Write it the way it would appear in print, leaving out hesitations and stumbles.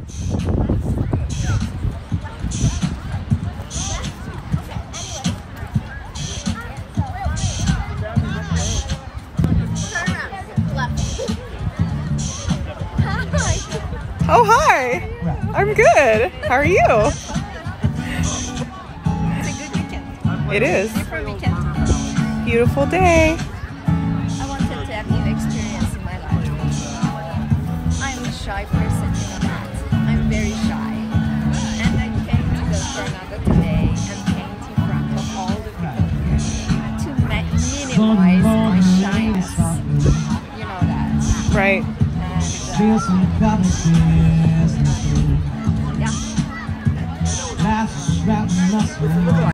Oh, hi. I'm good. How are you? It's a good weekend. It is. For a weekend. Beautiful day. I wanted to have new experience in my life. I'm a shy person, you know that. I'm very shy. And I came to the Granada today and paint in front of all the people here to minimize my shyness. You know that. Right. And, yeah.